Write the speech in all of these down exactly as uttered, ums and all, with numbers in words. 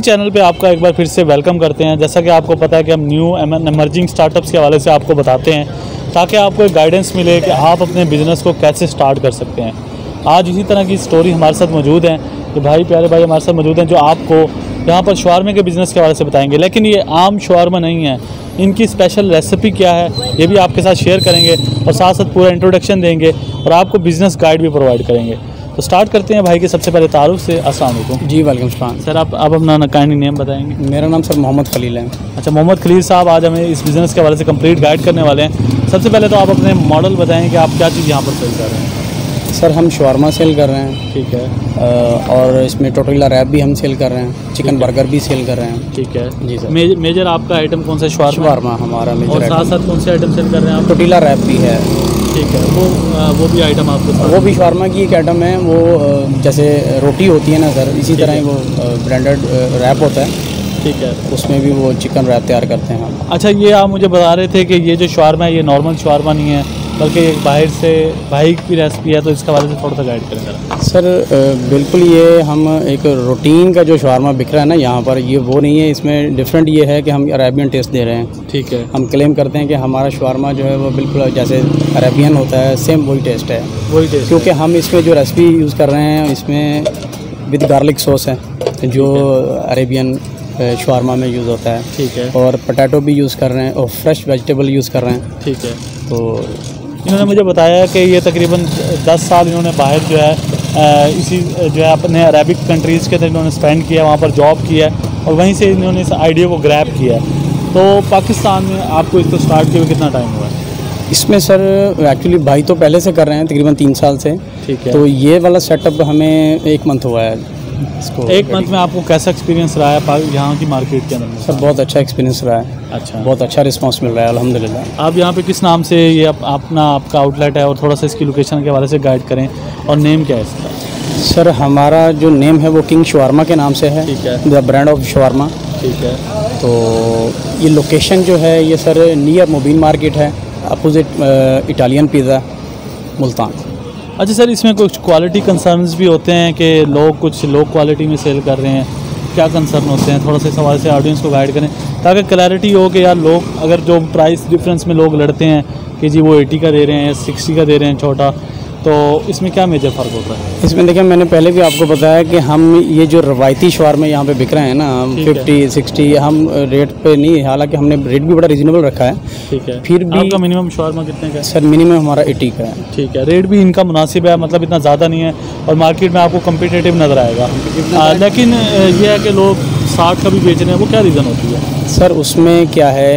Channel पे आपका एक बार फिर से वेलकम करते हैं। जैसा कि आपको पता है कि हम न्यू एमर्जिंग स्टार्टअप्स के हवाले से आपको बताते हैं ताकि आपको एक गाइडेंस मिले कि आप अपने बिज़नेस को कैसे स्टार्ट कर सकते हैं। आज इसी तरह की स्टोरी हमारे साथ मौजूद हैं कि भाई प्यारे भाई हमारे साथ मौजूद हैं जो आपको यहाँ पर शवारमे के बिज़नेस के हवाले से बताएंगे। लेकिन ये आम शवारमा नहीं है, इनकी स्पेशल रेसिपी क्या है ये भी आपके साथ शेयर करेंगे और साथ साथ पूरा इंट्रोडक्शन देंगे और आपको बिज़नेस गाइड भी प्रोवाइड करेंगे। तो स्टार्ट करते हैं भाई के सबसे पहले तारुफ से। अस्सलाम वालेकुम। जी वालेकुम सलाम। सर आप आप अपना काइंडली नेम बताएंगे। मेरा नाम सर मोहम्मद खलील है। अच्छा मोहम्मद खलील साहब, आज हमें इस बिज़नेस के हवाले से कंप्लीट गाइड करने वाले हैं। सबसे पहले तो आप अपने मॉडल बताएं कि आप क्या चीज़ यहाँ पर सेल कर रहे हैं। सर हम शवारमा सेल कर रहे हैं, ठीक है, और इसमें टोटोला रैप भी हम सेल कर रहे हैं, चिकन बर्गर भी सेल कर रहे हैं। ठीक है जी सर। मेजर, मेजर आपका आइटम कौन सा शवारमा? शवारमा हमारा मेजर। और साथ साथ कौन से आइटम सेल कर रहे हैं आप? टोटोला रैप भी है। ठीक है, वो वो भी आइटम आपके साथ? वो भी शवारमा की एक आइटम है। वो जैसे रोटी होती है ना सर, इसी तरह ही वो ब्रांडेड रैप होता है। ठीक है, उसमें भी वो चिकन रैप तैयार करते हैं हम। अच्छा, ये आप मुझे बता रहे थे कि ये जो शवारमा है ये नॉर्मल शवारमा नहीं है बल्कि एक बाहर से भाई की रेसिपी है, तो इसके बारे में थोड़ा सा गाइड करें सर। बिल्कुल, ये हम एक रूटीन का जो शवारमा बिक रहा है ना यहाँ पर, ये वो नहीं है। इसमें डिफरेंट ये है कि हम अरेबियन टेस्ट दे रहे हैं। ठीक है, हम क्लेम करते हैं कि हमारा शवारमा जो है वो बिल्कुल जैसे अरेबियन होता है, सेम वही टेस्ट है। वही टेस्ट, क्योंकि हम इसमें जो रेसिपी यूज़ कर रहे हैं इसमें विद गार्लिक सॉस है जो अरेबियन शवारमा में यूज़ होता है। ठीक है, और पोटैटो भी यूज़ कर रहे हैं और फ्रेश वेजिटेबल यूज़ कर रहे हैं। ठीक है, तो इन्होंने मुझे बताया कि ये तकरीबन दस साल इन्होंने बाहर जो है इसी जो है अपने अरबिक कंट्रीज़ के अंदर इन्होंने स्पेंड किया, वहाँ पर जॉब किया और वहीं से इन्होंने इस आइडिया को ग्रैब किया। तो पाकिस्तान में आपको इसको स्टार्ट किए हुए कितना टाइम हुआ है? इसमें सर एक्चुअली भाई तो पहले से कर रहे हैं, तकरीबन तीन साल से। ठीक है, तो ये वाला सेटअप हमें एक मंथ हुआ है इसको। एक मंथ में आपको कैसा एक्सपीरियंस रहा है यहाँ की मार्केट के अंदर? सर बहुत अच्छा एक्सपीरियंस रहा है। अच्छा, बहुत अच्छा रिस्पांस मिल रहा है अल्हम्दुलिल्लाह। आप यहाँ पे किस नाम से ये आप, अपना आपका आउटलेट है और थोड़ा सा इसकी लोकेशन के हवाले से गाइड करें और नेम क्या है इसका? सर हमारा जो नेम है वो किंग शवारमा के नाम से है। ठीक है, द ब्रांड ऑफ शवारमा। ठीक है, तो ये लोकेशन जो है ये सर नियर मुबीन मार्केट है, अपोजिट इटालियन पिज़्ज़ा मुल्तान। अच्छा सर, इसमें कुछ क्वालिटी कंसर्न्स भी होते हैं कि लोग कुछ लो क्वालिटी में सेल कर रहे हैं, क्या कंसर्न होते हैं? थोड़ा सा इस हवाले से ऑडियंस को गाइड करें ताकि क्लैरिटी हो कि यार लोग अगर जो प्राइस डिफरेंस में लोग लड़ते हैं कि जी वो अस्सी का दे रहे हैं या साठ का दे रहे हैं छोटा, तो इसमें क्या मेजर फ़र्क होता है? इसमें देखिए, मैंने पहले भी आपको बताया कि हम ये जो रवायती शवारमा यहाँ पे बिक रहे हैं ना, हम फिफ्टी सिक्सटी हम रेट पे नहीं, हालांकि हमने रेट भी बड़ा रीजनेबल रखा है। ठीक है, फिर भी आपका मिनिमम शवारमा कितने का है? सर मिनिमम हमारा अस्सी का है। ठीक है, रेट भी इनका मुनासिब है, मतलब इतना ज़्यादा नहीं है और मार्केट में आपको कम्पिटेटिव नज़र आएगा। आ, लेकिन ये है कि लोग साठ का भी बेच रहे हैं, वो क्या रीज़न होती है? सर उसमें क्या है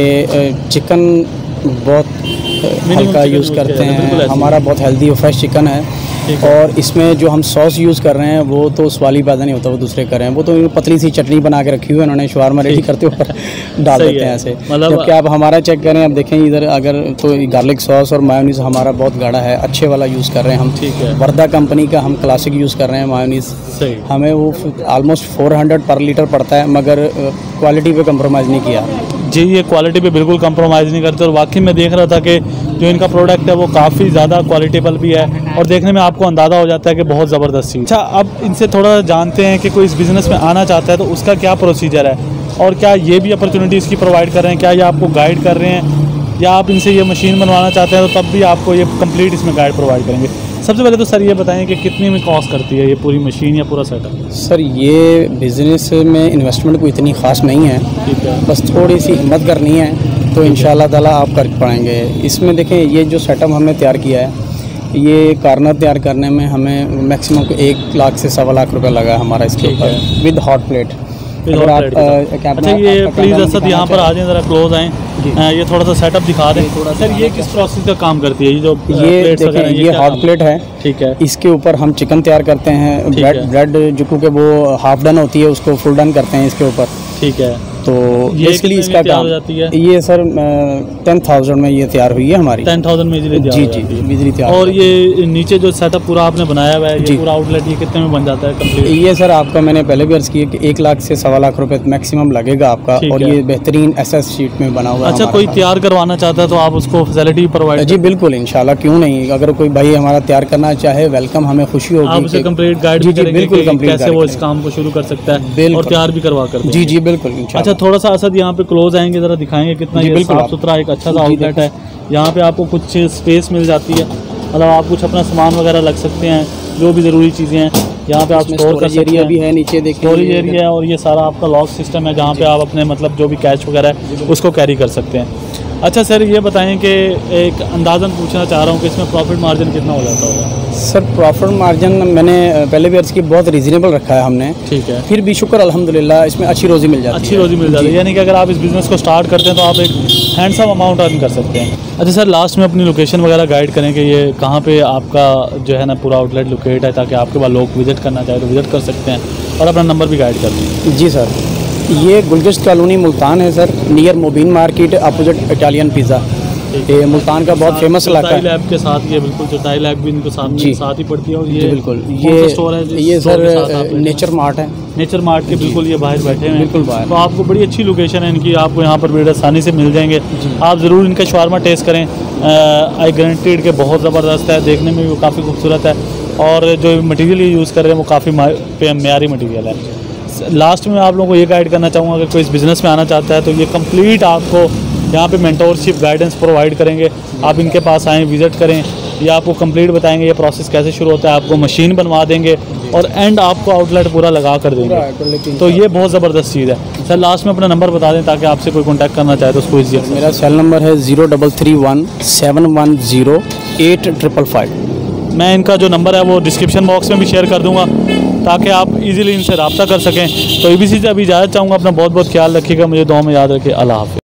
कि चिकन बहुत हल्का यूज़ करते हैं, हमारा बहुत हेल्दी और फ्रेश चिकन है। और इसमें जो हम सॉस यूज़ कर रहे हैं वो तो स्वाली पैदा नहीं होता, वो दूसरे कर रहे हैं। वो तो पतली सी चटनी बना के रखी हुई है उन्होंने, शवारमा रेडी करते ऊपर डाल देते हैं ऐसे। मतलब जबकि आप हमारा चेक करें, अब देखें इधर अगर तो गार्लिक सॉस और मायोनीज़ हमारा बहुत गाढ़ा है, अच्छे वाला यूज़ कर रहे हैं हम। ठीक है, वर्दा कंपनी का हम क्लासिक यूज़ कर रहे हैं मायोनीज़। हमें वो आलमोस्ट फोर हंड्रेड पर लीटर पड़ता है, मगर क्वालिटी पे कंप्रोमाइज़ नहीं किया। जी, ये क्वालिटी पे बिल्कुल कंप्रोमाइज़ नहीं करते और वाकई में देख रहा था कि जो इनका प्रोडक्ट है वो काफ़ी ज़्यादा क्वालिटेबल भी है और देखने में आपको अंदाज़ा हो जाता है कि बहुत ज़बरदस्त चीज़। अच्छा, अब इनसे थोड़ा जानते हैं कि कोई इस बिज़नेस में आना चाहता है तो उसका क्या प्रोसीजर है और क्या ये भी अपॉर्चुनिटी इसकी प्रोवाइड कर रहे हैं? क्या ये आपको गाइड कर रहे हैं या आप इनसे ये मशीन बनवाना चाहते हैं तो तब भी आपको ये कंप्लीट इसमें गाइड प्रोवाइड करेंगे? सबसे पहले तो सर ये बताएं कि कितने में कॉस्ट करती है ये पूरी मशीन या पूरा सेटअप? सर ये बिज़नेस में इन्वेस्टमेंट कोई इतनी ख़ास नहीं है। ठीक है, बस थोड़ी सी हिम्मत करनी है तो इंशाल्लाह ताला आप कर पाएंगे। इसमें देखें, ये जो सेटअप हमने तैयार किया है, ये कार्नर तैयार करने में हमें मैक्सिमम एक लाख से सवा लाख रुपए लगा हमारा इसके ऊपर, विद हॉट प्लेट। अगर आप अच्छा, ये प्लीज़ असद यहाँ पर आ जाएं, ज़रा क्लोज आएँ, ये थोड़ा सा सेटअप दिखा दें। सर ये किस प्रोसेस का काम करती है? ये जो ये देखिए, ये हॉट प्लेट है। ठीक है, इसके ऊपर हम चिकन तैयार करते हैं। ब्रेड ब्रेड जो क्योंकि वो हाफ डन होती है उसको फुल डन करते हैं इसके ऊपर। ठीक है, तो बेसिकली इसका काम ये सर टेन थाउजेंड में ये तैयार हुई है हमारी। टेन थाउजेंड में बिजली जी जी बिजली तैयार। और ये नीचे जो सेटअप पूरा आपने बनाया हुआ है, ये पूरा आउटलेट, ये कितने में बन जाता है कंप्लीट? ये सर आपका मैंने पहले भी अर्ज किया कि एक लाख से सवा लाख रुपए मैक्सिमम लगेगा आपका, और ये बेहतरीन एस एस शीट में बना हुआ है। अच्छा, कोई तैयार करवाना चाहता है तो आप उसको फैसिलिटी प्रोवाइड? जी बिल्कुल, इंशाल्लाह, क्यों नहीं। अगर कोई भाई हमारा तैयार करना चाहे, वेलकम, हमें खुशी होगी। आप उसे कंप्लीट गाइड भी करेंगे बिल्कुल कंप्लीट कैसे वो इस काम को शुरू कर सकता है और तैयार भी करवा कर। जी जी बिल्कुल। अच्छा, थोड़ा सा असद यहाँ पे क्लोज आएंगे, जरा दिखाएंगे कितना ये साफ सुथरा एक अच्छा सा आउटलेट है। यहाँ पे आपको कुछ स्पेस मिल जाती है, मतलब आप कुछ अपना सामान वगैरह रख सकते हैं, जो भी ज़रूरी चीज़ें हैं यहाँ पे आप स्टोर कर सकते हैं। भी है नीचे, देखिए स्टोरेज एरिया है, और ये सारा आपका लॉक सिस्टम है जहाँ पे आप अपने मतलब जो भी कैश वगैरह है उसको कैरी कर सकते हैं। अच्छा सर, ये बताएं कि एक अंदाज़न पूछना चाह रहा हूँ कि इसमें प्रॉफिट मार्जिन कितना हो जाता होगा? सर प्रॉफिट मार्जिन मैंने पहले भी अर्ज की बहुत रीजनेबल रखा है हमने। ठीक है, फिर भी शुक्र अल्हम्दुलिल्लाह इसमें अच्छी रोज़ी मिल जाती है। अच्छी रोज़ी मिल जाती है, यानी कि अगर आप इस बिज़नेस को स्टार्ट करते हैं तो आप एक हैंडसम अमाउंट अर्न कर सकते हैं। अच्छा सर, लास्ट में अपनी लोकेशन वगैरह गाइड करें कि ये कहाँ पे आपका जो है ना पूरा आउटलेट लोकेट है, ताकि आपके पास लोग विजिट करना चाहे तो विजिट कर सकते हैं, और अपना नंबर भी गाइड कर दें। जी सर, ये गुलगश्त कॉलोनी मुल्तान है sir, near Mobin market, opposite Italian pizza. ये मुल्तान का बहुत फेमस इलाका है। लैब के साथ ये बिल्कुल चौथाई लैब भी इनको साथ में साथ ही पड़ती है। और ये बिल्कुल ये स्टोर है, ये सर नेचर मार्ट है। नेचर मार्ट के बिल्कुल ये बाहर बैठे हैं, बिल्कुल बाहर। तो आपको बड़ी अच्छी लोकेशन है इनकी, आपको यहाँ पर बड़ी आसानी से मिल जाएंगे। आप ज़रूर इनका शवारमा टेस्ट करें, आई गारंटीड के बहुत ज़बरदस्त है, देखने में भी काफ़ी खूबसूरत है, और जो मटीरियल ये यूज़ कर रहे हैं वो काफ़ी मेयारी मटीरियल है। लास्ट में आप लोगों को ये गाइड करना चाहूँगा, अगर कोई इस बिज़नेस में आना चाहता है तो ये कंप्लीट आपको यहाँ पे मेंटोरशिप गाइडेंस प्रोवाइड करेंगे। आप इनके पास आएँ, विज़िट करें, ये आपको कंप्लीट बताएंगे ये प्रोसेस कैसे शुरू होता है, आपको मशीन बनवा देंगे और एंड आपको आउटलेट पूरा लगा कर देंगे। तो ये बहुत ज़बरदस्त चीज़ है। सर लास्ट में अपना नंबर बता दें ताकि आपसे कोई कॉन्टैक्ट करना चाहे तो उसको ईजी। मेरा सेल नंबर है zero double three one seven one zero eight triple five. मैं इनका जो नंबर है वो डिस्क्रिप्शन बॉक्स में भी शेयर कर दूँगा ताकि आप इजीली इनसे रब्ता कर सकें। तो ए बी सी से अभी इजाज़त चाहूँगा। अपना बहुत बहुत ख्याल रखिएगा, मुझे दुआ में याद रखिए। अल्लाह हाफ़िज़।